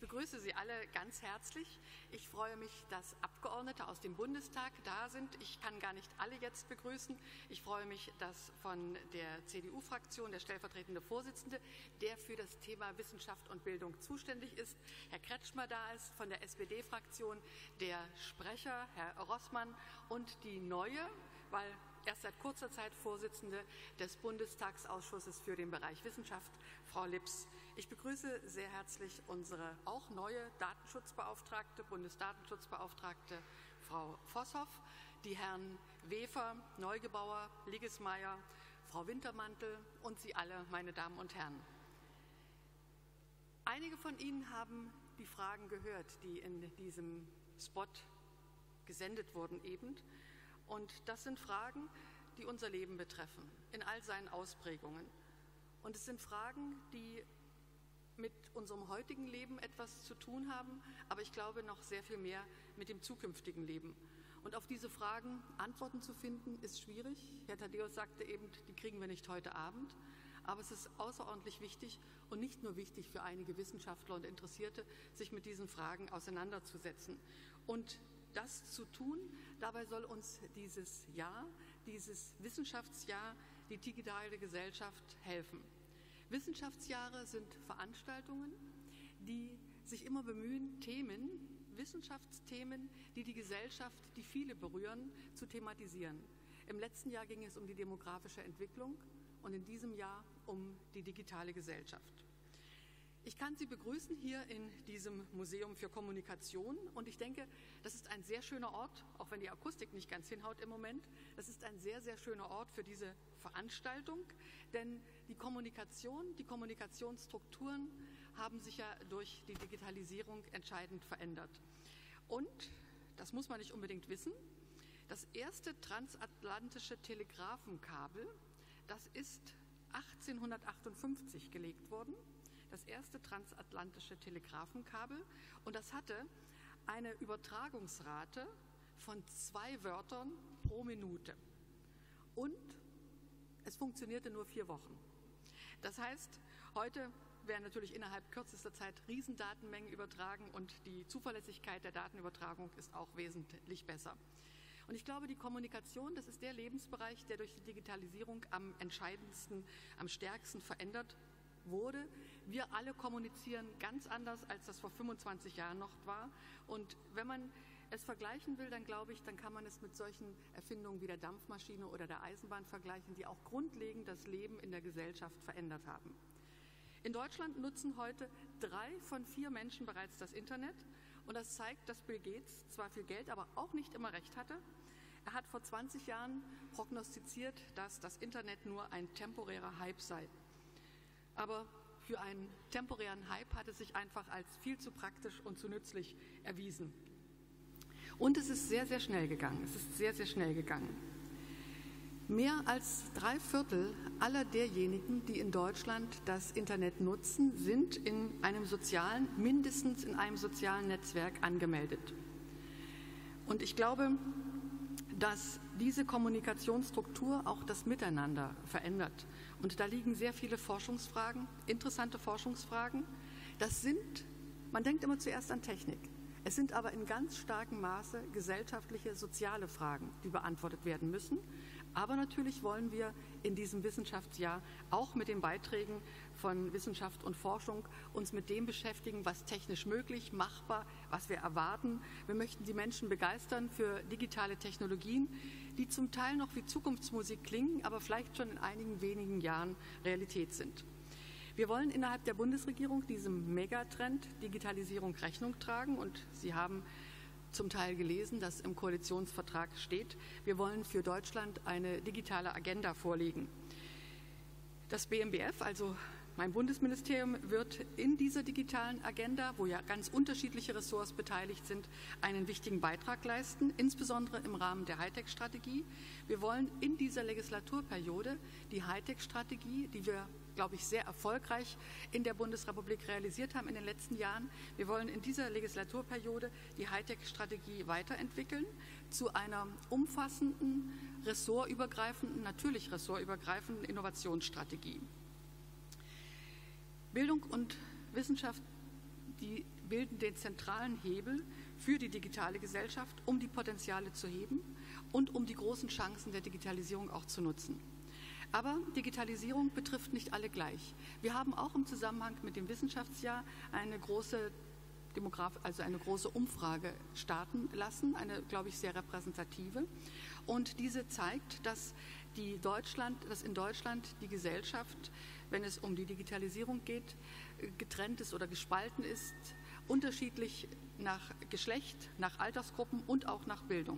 begrüße Sie alle ganz herzlich. Ich freue mich, dass Abgeordnete aus dem Bundestag da sind. Ich kann gar nicht alle jetzt begrüßen. Ich freue mich, dass von der CDU-Fraktion der stellvertretende Vorsitzende, der für das Thema Wissenschaft und Bildung zuständig ist, Herr Kretschmer da ist, von der SPD-Fraktion der Sprecher, Herr Rossmann, und die neue, weil erst seit kurzer Zeit Vorsitzende des Bundestagsausschusses für den Bereich Wissenschaft, Frau Lips. Ich begrüße sehr herzlich unsere auch neue Datenschutzbeauftragte, Bundesdatenschutzbeauftragte Frau Vosshoff, die Herren Wefer, Neugebauer, Liggesmeier, Frau Wintermantel und Sie alle, meine Damen und Herren. Einige von Ihnen haben die Fragen gehört, die in diesem Spot gesendet wurden eben. Und das sind Fragen, die unser Leben betreffen, in all seinen Ausprägungen. Und es sind Fragen, die mit unserem heutigen Leben etwas zu tun haben, aber ich glaube noch sehr viel mehr mit dem zukünftigen Leben. Und auf diese Fragen Antworten zu finden, ist schwierig. Herr Thaddäus sagte eben, die kriegen wir nicht heute Abend. Aber es ist außerordentlich wichtig und nicht nur wichtig für einige Wissenschaftler und Interessierte, sich mit diesen Fragen auseinanderzusetzen. Und das zu tun, dabei soll uns dieses Jahr, dieses Wissenschaftsjahr, die digitale Gesellschaft helfen. Wissenschaftsjahre sind Veranstaltungen, die sich immer bemühen, Wissenschaftsthemen, die die Gesellschaft, die viele berühren, zu thematisieren. Im letzten Jahr ging es um die demografische Entwicklung und in diesem Jahr um die digitale Gesellschaft. Ich kann Sie begrüßen hier in diesem Museum für Kommunikation und ich denke, das ist ein sehr schöner Ort, auch wenn die Akustik nicht ganz hinhaut im Moment. Das ist ein sehr, sehr schöner Ort für diese Veranstaltung, denn die Kommunikation, die Kommunikationsstrukturen haben sich ja durch die Digitalisierung entscheidend verändert. Und, das muss man nicht unbedingt wissen, das erste transatlantische Telegrafenkabel, das ist 1858 gelegt worden. Das erste transatlantische Telegrafenkabel, und das hatte eine Übertragungsrate von 2 Wörtern pro Minute und es funktionierte nur 4 Wochen. Das heißt, heute werden natürlich innerhalb kürzester Zeit Riesendatenmengen übertragen und die Zuverlässigkeit der Datenübertragung ist auch wesentlich besser. Und ich glaube, die Kommunikation, das ist der Lebensbereich, der durch die Digitalisierung am entscheidendsten, am stärksten verändert wurde. Wir alle kommunizieren ganz anders, als das vor 25 Jahren noch war. Und wenn man es vergleichen will, dann glaube ich, dann kann man es mit solchen Erfindungen wie der Dampfmaschine oder der Eisenbahn vergleichen, die auch grundlegend das Leben in der Gesellschaft verändert haben. In Deutschland nutzen heute 3 von 4 Menschen bereits das Internet. Und das zeigt, dass Bill Gates zwar viel Geld, aber auch nicht immer recht hatte. Er hat vor 20 Jahren prognostiziert, dass das Internet nur ein temporärer Hype sei. Aber für einen temporären Hype hat es sich einfach als viel zu praktisch und zu nützlich erwiesen. Und es ist sehr, sehr schnell gegangen. Es ist sehr, sehr schnell gegangen. Mehr als 3/4 aller derjenigen, die in Deutschland das Internet nutzen, sind mindestens in einem sozialen Netzwerk angemeldet. Und ich glaube, dass diese Kommunikationsstruktur auch das Miteinander verändert. Und da liegen sehr viele Forschungsfragen, interessante Forschungsfragen. Man denkt immer zuerst an Technik. Es sind aber in ganz starkem Maße gesellschaftliche, soziale Fragen, die beantwortet werden müssen. Aber natürlich wollen wir in diesem Wissenschaftsjahr auch mit den Beiträgen von Wissenschaft und Forschung uns mit dem beschäftigen, was technisch möglich, machbar, was wir erwarten. Wir möchten die Menschen begeistern für digitale Technologien, die zum Teil noch wie Zukunftsmusik klingen, aber vielleicht schon in einigen wenigen Jahren Realität sind. Wir wollen innerhalb der Bundesregierung diesem Megatrend Digitalisierung Rechnung tragen und Sie haben zum Teil gelesen, dass im Koalitionsvertrag steht, wir wollen für Deutschland eine digitale Agenda vorlegen. Das BMBF, also mein Bundesministerium, wird in dieser digitalen Agenda, wo ja ganz unterschiedliche Ressorts beteiligt sind, einen wichtigen Beitrag leisten, insbesondere im Rahmen der Hightech-Strategie. Wir wollen in dieser Legislaturperiode die Hightech-Strategie, die wir, glaube ich, sehr erfolgreich in der Bundesrepublik realisiert haben in den letzten Jahren. Wir wollen in dieser Legislaturperiode die Hightech-Strategie weiterentwickeln zu einer umfassenden, natürlich ressortübergreifenden Innovationsstrategie. Bildung und Wissenschaft, die bilden den zentralen Hebel für die digitale Gesellschaft, um die Potenziale zu heben und um die großen Chancen der Digitalisierung auch zu nutzen. Aber Digitalisierung betrifft nicht alle gleich. Wir haben auch im Zusammenhang mit dem Wissenschaftsjahr eine große Umfrage starten lassen, eine, glaube ich, sehr repräsentative. Und diese zeigt, dass in Deutschland die Gesellschaft, wenn es um die Digitalisierung geht, getrennt ist oder gespalten ist, unterschiedlich nach Geschlecht, nach Altersgruppen und auch nach Bildung.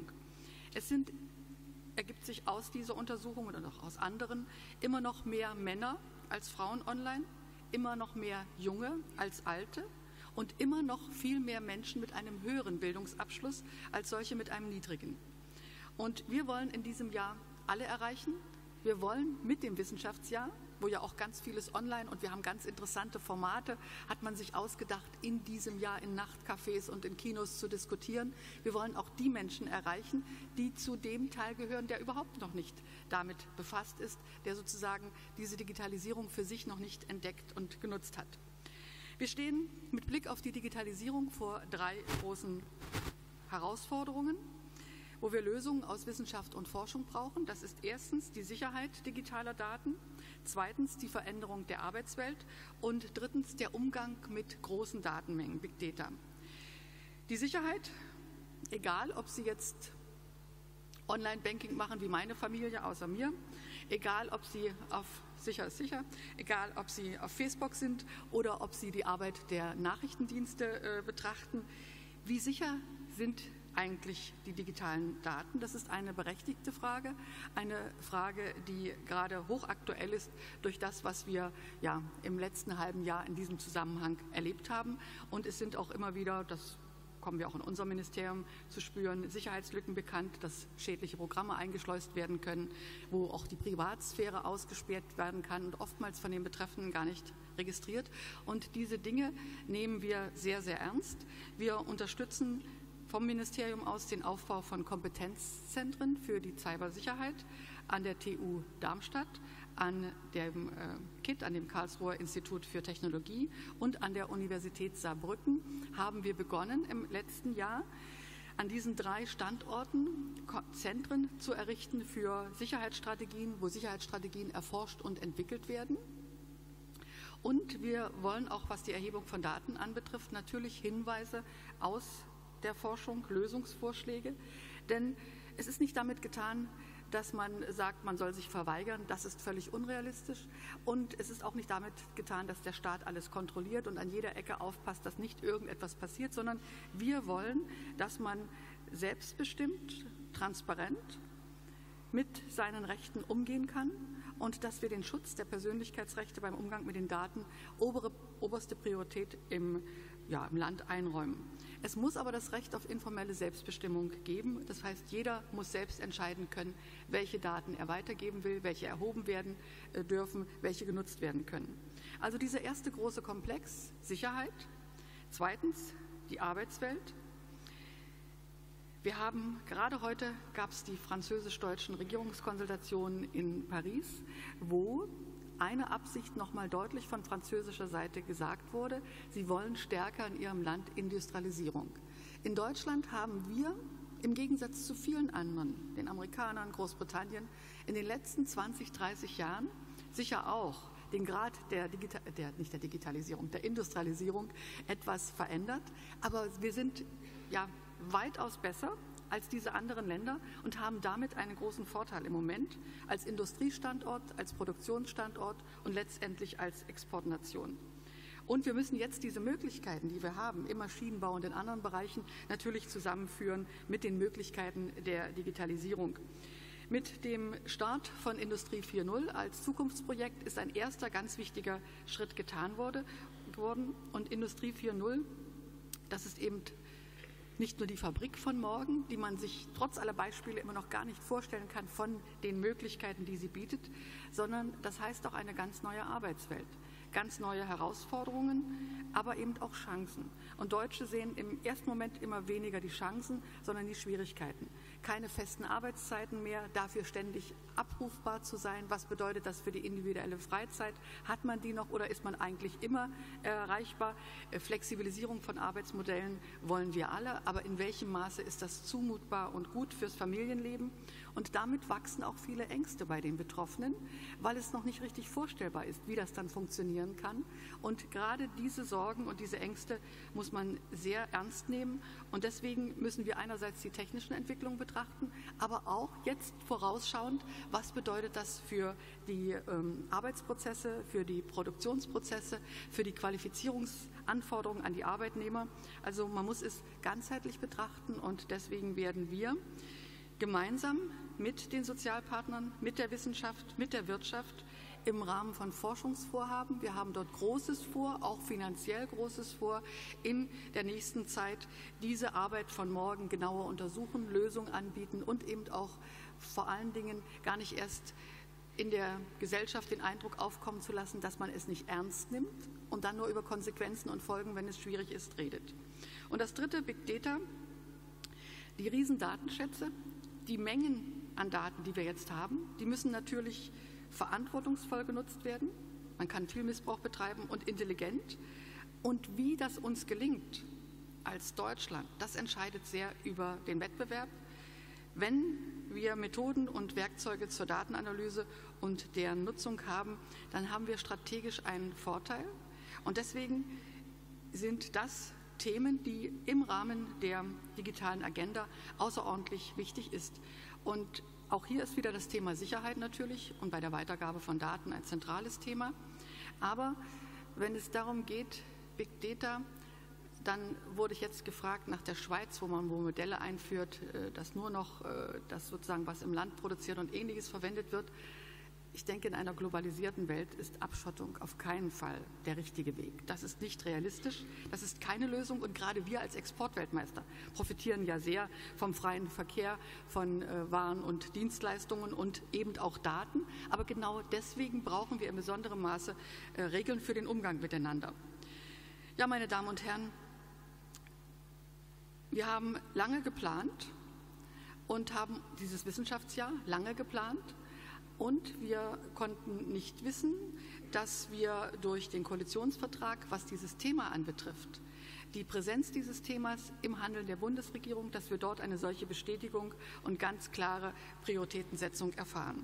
Ergibt sich aus dieser Untersuchung oder auch aus anderen immer noch mehr Männer als Frauen online, immer noch mehr Junge als Alte und immer noch viel mehr Menschen mit einem höheren Bildungsabschluss als solche mit einem niedrigen. Und wir wollen in diesem Jahr alle erreichen. Wir wollen mit dem Wissenschaftsjahr, wo ja auch ganz vieles online und wir haben ganz interessante Formate, hat man sich ausgedacht, in diesem Jahr in Nachtcafés und in Kinos zu diskutieren. Wir wollen auch die Menschen erreichen, die zu dem Teil gehören, der überhaupt noch nicht damit befasst ist, der sozusagen diese Digitalisierung für sich noch nicht entdeckt und genutzt hat. Wir stehen mit Blick auf die Digitalisierung vor 3 großen Herausforderungen, wo wir Lösungen aus Wissenschaft und Forschung brauchen. Das ist erstens die Sicherheit digitaler Daten, zweitens die Veränderung der Arbeitswelt und drittens der Umgang mit großen Datenmengen, Big Data. Die Sicherheit, egal ob Sie jetzt Online-Banking machen wie meine Familie außer mir, egal ob Sie auf Sicher ist sicher, egal ob Sie auf Facebook sind oder ob Sie die Arbeit der Nachrichtendienste betrachten, wie sicher sind eigentlich die digitalen Daten? Das ist eine berechtigte Frage, eine Frage, die gerade hochaktuell ist durch das, was wir ja im letzten halben Jahr in diesem Zusammenhang erlebt haben. Und es sind auch immer wieder, das kommen wir auch in unserem Ministerium zu spüren, Sicherheitslücken bekannt, dass schädliche Programme eingeschleust werden können, wo auch die Privatsphäre ausgesperrt werden kann und oftmals von den Betreffenden gar nicht registriert. Und diese Dinge nehmen wir sehr, sehr ernst. Wir unterstützen vom Ministerium aus den Aufbau von Kompetenzzentren für die Cybersicherheit an der TU Darmstadt, an dem KIT, an dem Karlsruher Institut für Technologie und an der Universität Saarbrücken haben wir begonnen im letzten Jahr an diesen 3 Standorten Zentren zu errichten für Sicherheitsstrategien, wo Sicherheitsstrategien erforscht und entwickelt werden. Und wir wollen auch, was die Erhebung von Daten anbetrifft, natürlich Hinweise aus der Forschung, Lösungsvorschläge, denn es ist nicht damit getan, dass man sagt, man soll sich verweigern, das ist völlig unrealistisch und es ist auch nicht damit getan, dass der Staat alles kontrolliert und an jeder Ecke aufpasst, dass nicht irgendetwas passiert, sondern wir wollen, dass man selbstbestimmt, transparent mit seinen Rechten umgehen kann und dass wir den Schutz der Persönlichkeitsrechte beim Umgang mit den Daten oberste Priorität im Land einräumen. Es muss aber das Recht auf informelle Selbstbestimmung geben. Das heißt, jeder muss selbst entscheiden können, welche Daten er weitergeben will, welche erhoben werden dürfen, welche genutzt werden können. Also dieser erste große Komplex, Sicherheit. Zweitens, die Arbeitswelt. Gerade heute gab es die französisch-deutschen Regierungskonsultationen in Paris, wo eine Absicht nochmal deutlich von französischer Seite gesagt wurde, sie wollen stärker in ihrem Land Industrialisierung. In Deutschland haben wir im Gegensatz zu vielen anderen, den Amerikanern, Großbritannien, in den letzten 20, 30 Jahren sicher auch den Grad der Industrialisierung etwas verändert, aber wir sind ja weitaus besser als diese anderen Länder und haben damit einen großen Vorteil im Moment als Industriestandort, als Produktionsstandort und letztendlich als Exportnation. Und wir müssen jetzt diese Möglichkeiten, die wir haben, im Maschinenbau und in anderen Bereichen, natürlich zusammenführen mit den Möglichkeiten der Digitalisierung. Mit dem Start von Industrie 4.0 als Zukunftsprojekt ist ein erster ganz wichtiger Schritt getan worden. Und Industrie 4.0, das ist eben nicht nur die Fabrik von morgen, die man sich trotz aller Beispiele immer noch gar nicht vorstellen kann von den Möglichkeiten, die sie bietet, sondern das heißt auch eine ganz neue Arbeitswelt. ganz neue Herausforderungen, aber eben auch Chancen. Und Deutsche sehen im ersten Moment immer weniger die Chancen, sondern die Schwierigkeiten. Keine festen Arbeitszeiten mehr, dafür ständig abrufbar zu sein. Was bedeutet das für die individuelle Freizeit? Hat man die noch oder ist man eigentlich immer erreichbar? Flexibilisierung von Arbeitsmodellen wollen wir alle, aber in welchem Maße ist das zumutbar und gut fürs Familienleben? Und damit wachsen auch viele Ängste bei den Betroffenen, weil es noch nicht richtig vorstellbar ist, wie das dann funktionieren kann. Und gerade diese Sorgen und diese Ängste muss man sehr ernst nehmen. Und deswegen müssen wir einerseits die technischen Entwicklungen betrachten, aber auch jetzt vorausschauend, was bedeutet das für die Arbeitsprozesse, für die Produktionsprozesse, für die Qualifizierungsanforderungen an die Arbeitnehmer. Also man muss es ganzheitlich betrachten und deswegen werden wir gemeinsam mit den Sozialpartnern, mit der Wissenschaft, mit der Wirtschaft im Rahmen von Forschungsvorhaben. Wir haben dort Großes vor, auch finanziell Großes vor, in der nächsten Zeit diese Arbeit von morgen genauer untersuchen, Lösungen anbieten und eben auch vor allen Dingen gar nicht erst in der Gesellschaft den Eindruck aufkommen zu lassen, dass man es nicht ernst nimmt und dann nur über Konsequenzen und Folgen, wenn es schwierig ist, redet. Und das dritte, Big Data, die Riesendatenschätze, die Mengen an Daten, die wir jetzt haben, die müssen natürlich verantwortungsvoll genutzt werden. Man kann viel Missbrauch betreiben und intelligent. Und wie das uns gelingt als Deutschland, das entscheidet sehr über den Wettbewerb. Wenn wir Methoden und Werkzeuge zur Datenanalyse und deren Nutzung haben, dann haben wir strategisch einen Vorteil. Und deswegen sind das Themen, die im Rahmen der digitalen Agenda außerordentlich wichtig ist. Und auch hier ist wieder das Thema Sicherheit natürlich und bei der Weitergabe von Daten ein zentrales Thema. Aber wenn es darum geht, Big Data, dann wurde ich jetzt gefragt nach der Schweiz, wo man Modelle einführt, dass nur noch das sozusagen, was im Land produziert und Ähnliches verwendet wird. Ich denke, in einer globalisierten Welt ist Abschottung auf keinen Fall der richtige Weg. Das ist nicht realistisch, das ist keine Lösung und gerade wir als Exportweltmeister profitieren ja sehr vom freien Verkehr von Waren und Dienstleistungen und eben auch Daten. Aber genau deswegen brauchen wir in besonderem Maße Regeln für den Umgang miteinander. Ja, meine Damen und Herren, wir haben lange geplant und haben dieses Wissenschaftsjahr lange geplant. Und wir konnten nicht wissen, dass wir durch den Koalitionsvertrag, was dieses Thema anbetrifft, die Präsenz dieses Themas im Handeln der Bundesregierung, dass wir dort eine solche Bestätigung und ganz klare Prioritätensetzung erfahren.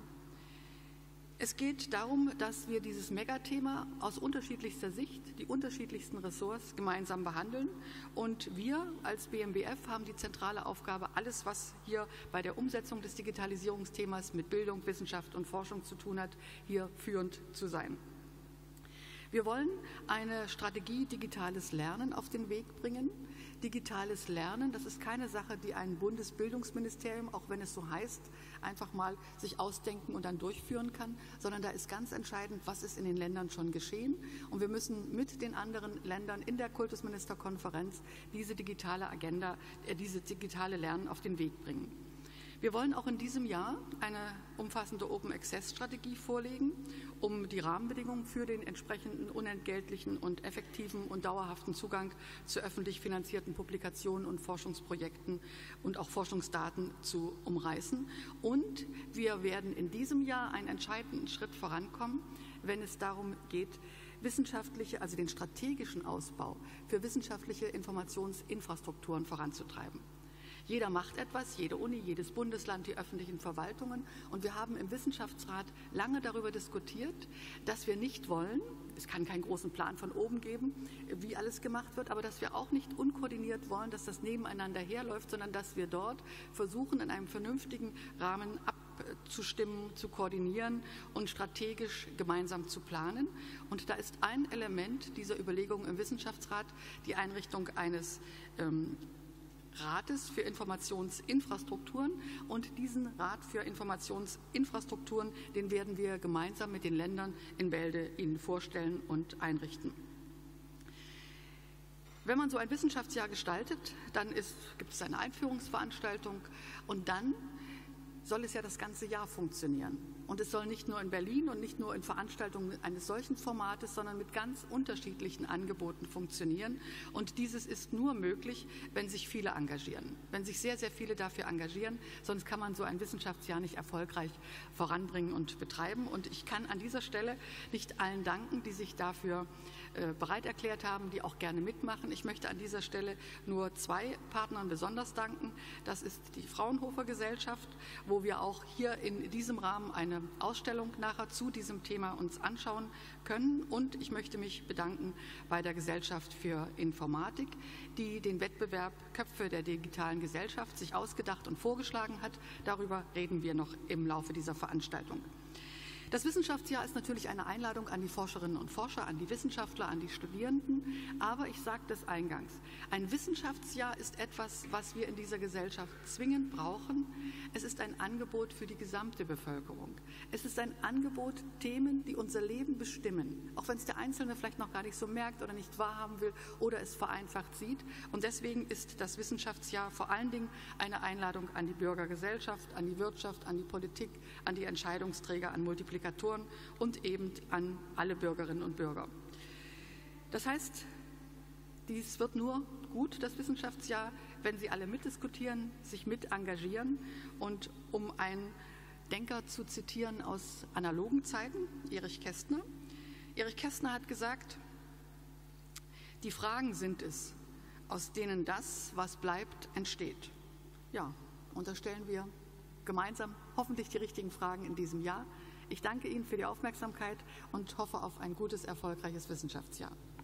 Es geht darum, dass wir dieses Megathema aus unterschiedlichster Sicht, die unterschiedlichsten Ressorts gemeinsam behandeln. Und wir als BMBF haben die zentrale Aufgabe, alles, was hier bei der Umsetzung des Digitalisierungsthemas mit Bildung, Wissenschaft und Forschung zu tun hat, hier führend zu sein. Wir wollen eine Strategie digitales Lernen auf den Weg bringen. Digitales Lernen, das ist keine Sache, die ein Bundesbildungsministerium, auch wenn es so heißt, einfach mal sich ausdenken und dann durchführen kann, sondern da ist ganz entscheidend, was ist in den Ländern schon geschehen. Und wir müssen mit den anderen Ländern in der Kultusministerkonferenz diese digitale Agenda, dieses digitale Lernen auf den Weg bringen. Wir wollen auch in diesem Jahr eine umfassende Open-Access-Strategie vorlegen, um die Rahmenbedingungen für den entsprechenden unentgeltlichen und effektiven und dauerhaften Zugang zu öffentlich finanzierten Publikationen und Forschungsprojekten und auch Forschungsdaten zu umreißen. Und wir werden in diesem Jahr einen entscheidenden Schritt vorankommen, wenn es darum geht, wissenschaftliche, also den strategischen Ausbau für wissenschaftliche Informationsinfrastrukturen voranzutreiben. Jeder macht etwas, jede Uni, jedes Bundesland, die öffentlichen Verwaltungen. Und wir haben im Wissenschaftsrat lange darüber diskutiert, dass wir nicht wollen, es kann keinen großen Plan von oben geben, wie alles gemacht wird, aber dass wir auch nicht unkoordiniert wollen, dass das nebeneinander herläuft, sondern dass wir dort versuchen, in einem vernünftigen Rahmen abzustimmen, zu koordinieren und strategisch gemeinsam zu planen. Und da ist ein Element dieser Überlegungen im Wissenschaftsrat die Einrichtung eines Rates für Informationsinfrastrukturen und diesen Rat für Informationsinfrastrukturen, den werden wir gemeinsam mit den Ländern in Bälde Ihnen vorstellen und einrichten. Wenn man so ein Wissenschaftsjahr gestaltet, dann gibt es eine Einführungsveranstaltung und dann soll es ja das ganze Jahr funktionieren. Und es soll nicht nur in Berlin und nicht nur in Veranstaltungen eines solchen Formates, sondern mit ganz unterschiedlichen Angeboten funktionieren. Und dieses ist nur möglich, wenn sich viele engagieren, wenn sich sehr, sehr viele dafür engagieren. Sonst kann man so ein Wissenschaftsjahr nicht erfolgreich voranbringen und betreiben. Und ich kann an dieser Stelle nicht allen danken, die sich dafür bereit erklärt haben, die auch gerne mitmachen. Ich möchte an dieser Stelle nur 2 Partnern besonders danken. Das ist die Fraunhofer Gesellschaft, wo wir auch hier in diesem Rahmen eine Ausstellung nachher zu diesem Thema uns anschauen können. Und ich möchte mich bedanken bei der Gesellschaft für Informatik, die den Wettbewerb Köpfe der digitalen Gesellschaft sich ausgedacht und vorgeschlagen hat. Darüber reden wir noch im Laufe dieser Veranstaltung. Das Wissenschaftsjahr ist natürlich eine Einladung an die Forscherinnen und Forscher, an die Wissenschaftler, an die Studierenden. Aber ich sagte es eingangs, ein Wissenschaftsjahr ist etwas, was wir in dieser Gesellschaft zwingend brauchen. Es ist ein Angebot für die gesamte Bevölkerung. Es ist ein Angebot, Themen, die unser Leben bestimmen, auch wenn es der Einzelne vielleicht noch gar nicht so merkt oder nicht wahrhaben will oder es vereinfacht sieht. Und deswegen ist das Wissenschaftsjahr vor allen Dingen eine Einladung an die Bürgergesellschaft, an die Wirtschaft, an die Politik, an die Entscheidungsträger, an Multiplikatoren und eben an alle Bürgerinnen und Bürger. Das heißt, dies wird nur gut, das Wissenschaftsjahr, wenn Sie alle mitdiskutieren, sich mit engagieren. Und um einen Denker zu zitieren aus analogen Zeiten, Erich Kästner. Erich Kästner hat gesagt, die Fragen sind es, aus denen das, was bleibt, entsteht. Ja, und da stellen wir gemeinsam hoffentlich die richtigen Fragen in diesem Jahr. Ich danke Ihnen für die Aufmerksamkeit und hoffe auf ein gutes, erfolgreiches Wissenschaftsjahr.